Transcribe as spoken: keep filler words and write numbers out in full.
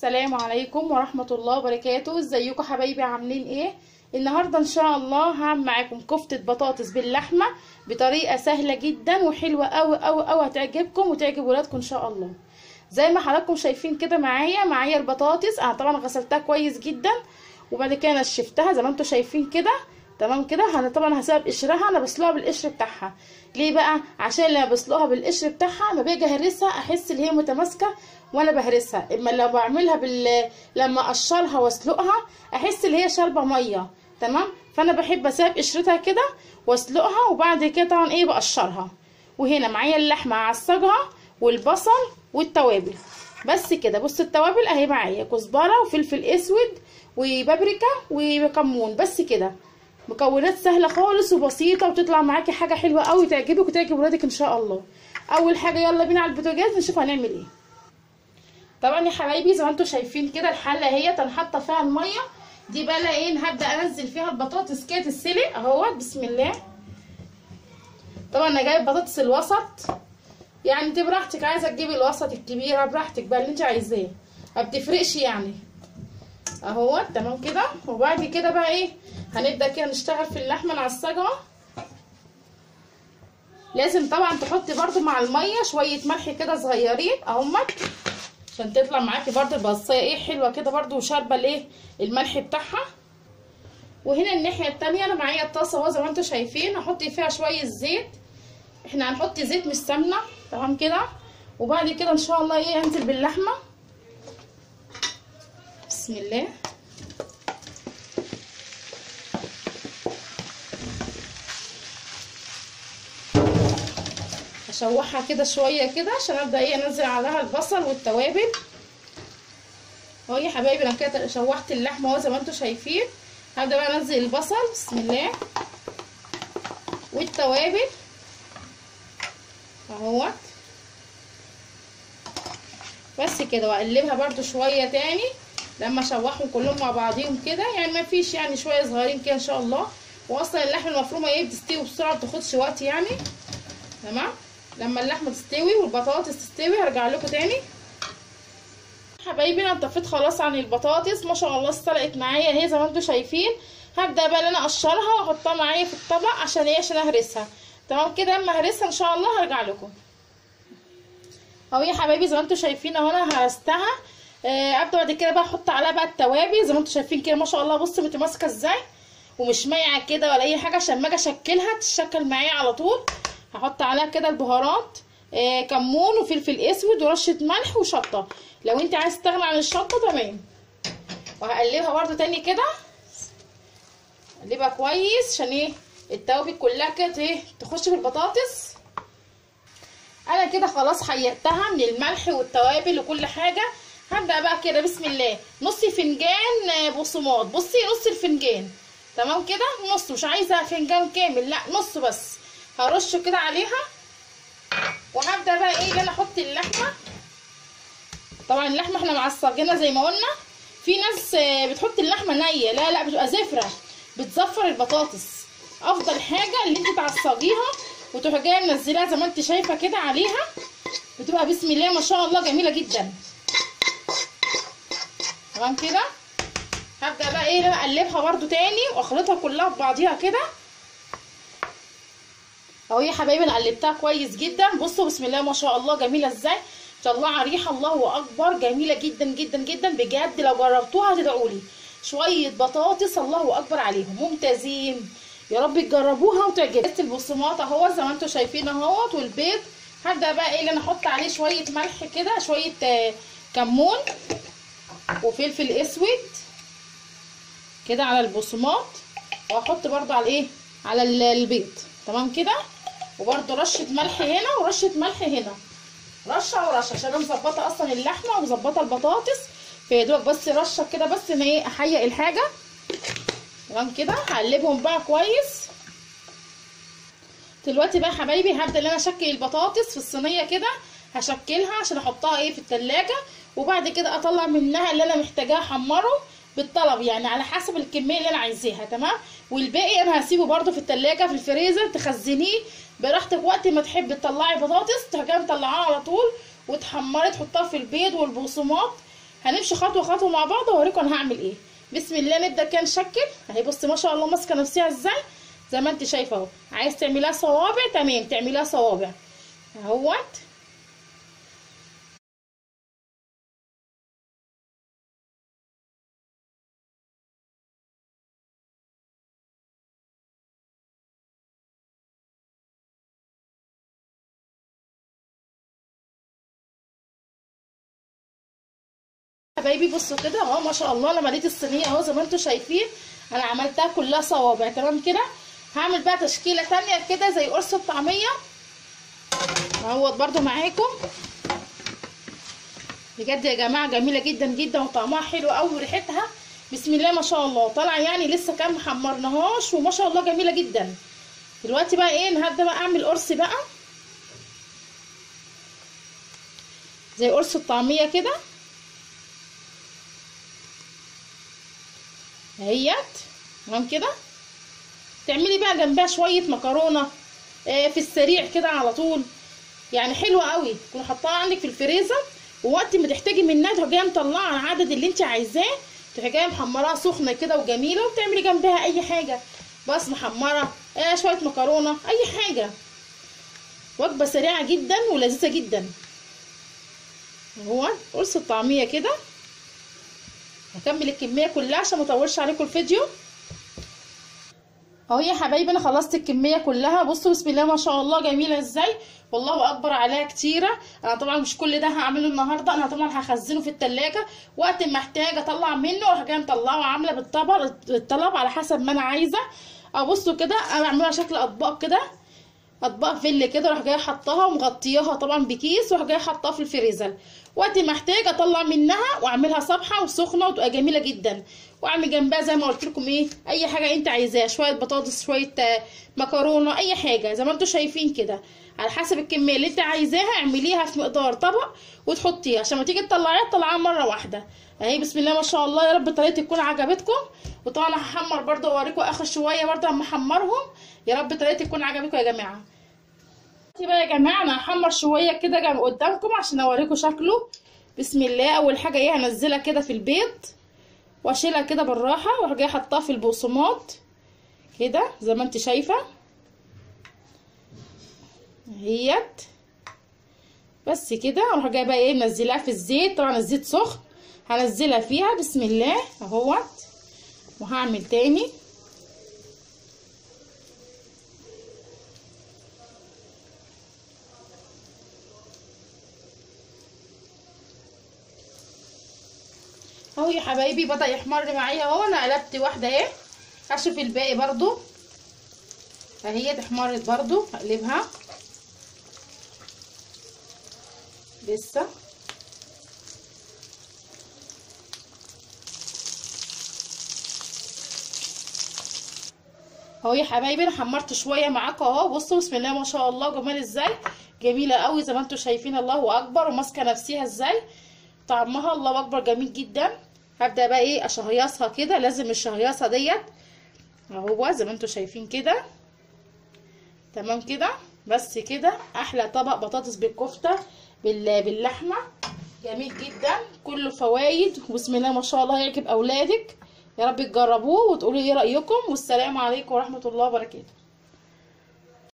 السلام عليكم ورحمة الله وبركاته. ازيكم حبايبي؟ عاملين ايه؟ النهاردة ان شاء الله هعمل معاكم كفتة بطاطس باللحمة بطريقة سهلة جدا وحلوة اوي اوي اوي، هتعجبكم وتعجب ولادكم ان شاء الله. زي ما حضراتكم شايفين كده معايا معايا البطاطس، انا طبعا غسلتها كويس جدا وبعد كده نشفتها زي ما انتم شايفين كده. تمام كده. انا طبعا هسيب قشرها، انا بسلقها بالقشر بتاعها. ليه بقى؟ عشان لما بسلقها بالقشر بتاعها ما باجي اهرسها احس ان هي متماسكه وانا بهرسها، اما لو بعملها بال لما اقشرها واسلقها احس ان هي شاربه ميه. تمام. فانا بحب اسيب قشرتها كده واسلقها وبعد كده طبعا ايه بقشرها. وهنا معايا اللحمه اعصجها والبصل والتوابل بس كده. بص التوابل اهي معايا كزبره وفلفل اسود وبابريكا وكمون بس كده. مكونات سهله خالص وبسيطه وتطلع معاكي حاجه حلوه قوي تعجبك وتعجب ولادك ان شاء الله. اول حاجه يلا بينا على البوتاجاز نشوف هنعمل ايه. طبعا يا حبايبي زي ما انتم شايفين كده الحله اهي انا حاطه فيها الميه دي بقى ايه. هبدا انزل فيها البطاطس كده تتسلق اهوت. بسم الله. طبعا انا جايب بطاطس الوسط، يعني انت براحتك، عايزه تجيبي الوسط الكبيره براحتك بقى اللي انت عايزاه، ما بتفرقش يعني اهوت. تمام كده. وبعد كده بقى ايه هنبدا كده نشتغل في اللحمه نعصجها. لازم طبعا تحطي برده مع الميه شويه ملح كده صغيرين اهمت عشان تطلع معاكي برده البصايه ايه حلوه كده برده وشاربه الايه الملح بتاعها. وهنا الناحيه التانيه انا معايا الطاسه اهو زي ما انتم شايفين، هحط فيها شويه زيت. احنا هنحط زيت مش سمنه. تمام كده. وبعد كده ان شاء الله ايه هنزل باللحمه. بسم الله. هشوحها كده شويه كده عشان ابدا ايه انزل عليها البصل والتوابل اهو يا حبايبي. انا كده شوحت اللحمه اهو زي ما انتم شايفين. هبدا بقى انزل البصل بسم الله والتوابل اهوت بس كده، واقلبها برده شويه تاني لما اشوحهم كلهم مع بعضيهم كده، يعني ما فيش يعني شويه صغيرين كده ان شاء الله. واصلا اللحمه المفرومه ايه بتستوي بسرعه، ما بتاخدش وقت يعني. تمام. لما اللحمه تستوي والبطاطس تستوي هرجع لكم تاني. حبايبي انا طفيت خلاص عن البطاطس ما شاء الله استلقت معايا اهي زي ما انتم شايفين. هبدا بقى انا اقشرها واحطها معايا في الطبق عشان ايه عشان اهرسها. تمام كده. لما اهرسها ان شاء الله هرجع لكم اهو يا حبايبي زي ما انتم شايفين اهو انا هرستها. آه ابدا بعد كده بقى احط عليها بقى التوابل زي ما انتم شايفين كده ما شاء الله. بصوا متماسكه ازاي ومش مايعه كده ولا اي حاجه، عشان ما اجي اشكلها تشكل معايا على طول. هحط عليها كده البهارات آه كمون وفلفل اسود ورشه ملح وشطه لو انت عايز تستغنى عن الشطه. تمام. وهقلبها برده تاني كده، اقلبها كويس عشان ايه التوابل كلها كده ايه تخش في البطاطس. انا كده خلاص حيقتها من الملح والتوابل وكل حاجه. هبدا بقى كده بسم الله نص فنجان بقسماط. بصي نص الفنجان. تمام كده نص، مش عايزه فنجان كامل لا نص بس. هرشه كده عليها وهبدا بقى ايه انا احط اللحمه. طبعا اللحمه احنا معصجينها زي ما قلنا. في ناس بتحط اللحمه نيه، لا لا بتبقى زفره بتزفر البطاطس. افضل حاجه اللي انت تعصجيها وتروحي جايه منزلاها زي ما انت شايفه كده عليها، بتبقى بسم الله ما شاء الله جميله جدا. تمام كده. هبدا بقى ايه انا اقلبها برده تاني واخلطها كلها ببعضيها كده اهو يا حبايبي. انا قلبتها كويس جدا. بصوا بسم الله ما شاء الله جميله ازاي، مطلعه ريحه الله اكبر جميله جدا جدا جدا بجد. لو جربتوها هتدعوا لي. شويه بطاطس الله اكبر عليهم ممتازين، يا رب تجربوها وتعجبكم. البقسماط اهو زي ما انتم شايفين اهوت والبيض. هبدا بقى ايه اللي انا احط عليه شويه ملح كده شويه آه كمون وفلفل اسود كده على البقسماط، واحط برده على ايه على البيض. تمام كده. وبرده رشه ملح هنا ورشه ملح هنا، رشه ورشه عشان انا مظبطه اصلا اللحمه ومظبطه البطاطس في دوب بس رشه كده بس ان ايه احيق الحاجه. تمام كده. هقلبهم بقى كويس. دلوقتي بقى حبايبي هبدا ان انا اشكل البطاطس في الصينيه كده. هشكلها عشان احطها ايه في التلاجة وبعد كده اطلع منها اللي انا محتاجاه احمره بالطلب، يعني على حسب الكميه اللي انا عايزاها. تمام. والباقي انا هسيبه برده في التلاجة في الفريزر تخزنيه براحتك. وقت ما تحبي تطلعي بطاطس تروحي مطلعاها على طول وتحمري تحطها في البيض والبقسماط هنمشي خطوه خطوه مع بعض واوريكم انا هعمل ايه. بسم الله نبدا كده نشكل اهي. بصي ما شاء الله ماسكه نفسها ازاي زي ما انت شايفه اهو. عايز تعمليها صوابع تمام تعمليها صوابع اهوت. حبايبي بصوا كده اهو ما شاء الله. انا مليت الصينيه اهو زي ما انتم شايفين. انا عملتها كلها صوابع تمام كده. هعمل بقى تشكيله تانية كده زي قرص الطعميه اهوت برده معاكم. بجد يا جماعه جميله جدا جدا وطعمها حلو قوي وريحتها بسم الله ما شاء الله طالعه يعني لسه كان محمرناهاش وما شاء الله جميله جدا. دلوقتي بقى ايه هبدا بقى اعمل قرص بقى زي قرص الطعميه كده اهيت تمام كده. تعملي بقى جنبها شويه مكرونه آه في السريع كده على طول يعني حلوه قوي. تكوني حطاها عندك في الفريزر ووقت ما تحتاجي منها تروحي جايه مطلعه العدد اللي انت عايزاه تروحي جايه محمراها سخنه كده وجميله وبتعملي جنبها اي حاجه بس محمره آه شويه مكرونه اي حاجه. وجبه سريعه جدا ولذيذه جدا اهو قرص الطعميه كده. هكمل الكميه كلها عشان ما اطولش عليكم الفيديو اهو يا حبايبي. انا خلصت الكميه كلها. بصوا بسم الله ما شاء الله جميله ازاي والله اكبر عليها كتيره. انا طبعا مش كل ده هعمله النهارده. انا طبعا هخزنه في التلاجة وقت ما احتاج اطلع منه واروح جايه مطلعه عامله بالطبق الطلب على حسب ما انا عايزه. او بصوا كده انا بعملها شكل اطباق كده اطباق فل كده اروح جايه حطاها ومغطياها طبعا بكيس واروح جايه حطاها في الفريزر وقت ما احتاج اطلع منها واعملها صبحه وسخنه وتبقى جميله جدا. واعمل جنبها زي ما قلت لكم ايه اي حاجه انت عايزاها شويه بطاطس شويه مكرونه اي حاجه زي ما انتم شايفين كده على حسب الكميه اللي انت عايزاها. اعمليها في مقدار طبق وتحطيها عشان ما تيجي تطلعيها تطلعيها مره واحده اهي. بسم الله ما شاء الله. يا رب طريقتي تكون عجبتكم. وطبعا هحمر برده واوريكم اخر شويه برده اما احمرهم. يا رب طريقتي تكون عجبتكم يا جماعه. بقى يا جماعه انا هحمر شويه كده جنب قدامكم عشان اوريكم شكله. بسم الله. اول حاجه ايه هنزلها كده في البيض واشيلها كده بالراحه واروح جايه احطها في البقسماط كده زي ما انت شايفه اهيت بس كده. اروح جايه بقى ايه منزلاها في الزيت. طبعا الزيت سخن هنزلها فيها بسم الله اهوت. وهعمل تاني اهو يا حبايبي. بدا يحمر معايا اهو. انا قلبت واحده اهي هشوف الباقي برضو اهي اتحمرت برضو هقلبها لسه اهو يا حبايبي. انا حمرت شويه معاكم اهو. بصوا بسم الله ما شاء الله جمال ازاي جميله قوي زي ما انتم شايفين الله اكبر. وماسكه نفسها ازاي طعمها الله اكبر جميل جدا. هبدا بقى ايه اشهيصها كده. لازم الشهيصه ديت اهو زي ما انتم شايفين كده تمام كده. بس كده احلى طبق بطاطس بالكفته باللحمه جميل جدا كله فوايد. وبسم الله ما شاء الله هيعجب اولادك. يا رب تجربوه وتقولوا ايه رايكم. والسلام عليكم ورحمه الله وبركاته.